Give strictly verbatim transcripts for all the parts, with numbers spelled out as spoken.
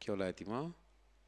και όλα έτοιμα.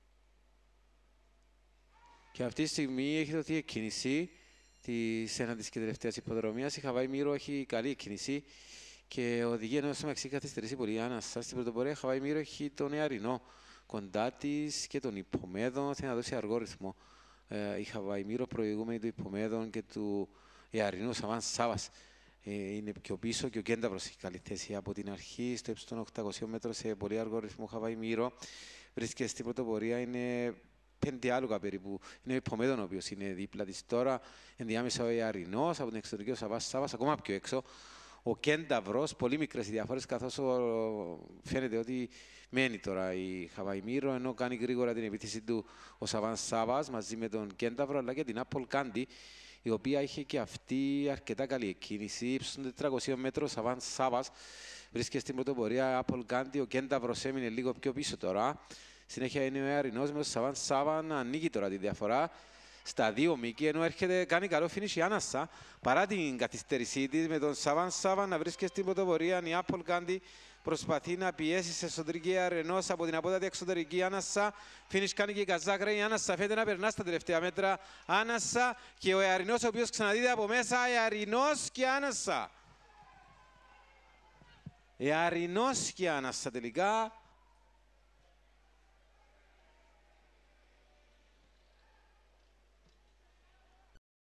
Και αυτή τη στιγμή έχει δοθεί εκκίνηση της ένατης και τελευταίας υποδρομίας. Η Χαβάη Μύρο έχει καλή εκκίνηση και οδηγεί ενώ στο μεταξύ καθυστερήσει πολύ άνασα. Στην πρωτοπορία η Χαβάη Μύρο έχει τον Ιαρινό κοντά της και τον Ιππομέδο. Θέλει να δώσει αργό ρυθμό. Ε, η Χαβάη Μύρο προηγούμενη του Ιππομέδων και του Ιαρινού Σαβάν Σάβας. Ε, είναι πιο πίσω και ο Κένταβρος έχει καλή θέση από την αρχή. Στο ύψος των οκτακοσίων μέτρων σε πολύ αργό ρυθμό Χαβάη Μύρο. Βρίσκεται στην πρωτοπορία, είναι πέντε άλογα περίπου. Είναι ο Ιππομέδων ο οποίος είναι δίπλα της τώρα. Ενδιάμεσα ο Ιαρινός από την εξωτερική ο Σαββάς Σάβας, ακόμα πιο έξω. Ο Κένταβρος, πολύ μικρές οι διαφορές, καθώς φαίνεται ότι μένει τώρα η Χαβάη Μύρο, ενώ κάνει γρήγορα την επίθεση του ο Σαββάν Σάβας μαζί με τον Κένταβρο, αλλά και την Apple Candy, η οποία είχε και αυτή αρκετά καλή εκκίνηση. Ύψος των τετρακοσίων μέτρων, ο Σαββάν Σάβας βρίσκεται στην πρωτοπορία. Apple Candy, ο Κένταβρος έμεινε λίγο πιο πίσω τώρα. Συνέχεια είναι ο Ιαρινός με τον Σαββάν Σάβα να ανοίγει τώρα τη διαφορά στα δύο μήκη, ενώ έρχεται, κάνει καλό finish η Άνασα παρά την καθυστέρησή της με τον Σαββάν Σάβα να βρίσκεται στην πρωτοπορία. Η Apple Candy προσπαθεί να πιέσει σε εσωτερική Ιαρινός από την απότατη εξωτερική Άνασα. Finish κάνει και η Καζάκρα. Η Άνασα φαίνεται να περνά στα τελευταία μέτρα. Άνασα και ο Ιαρινός ο οποίος ξαναδείται από μέσα. Ιαρινός και Άνασα. Ιαρινός και Άνασα τελικά.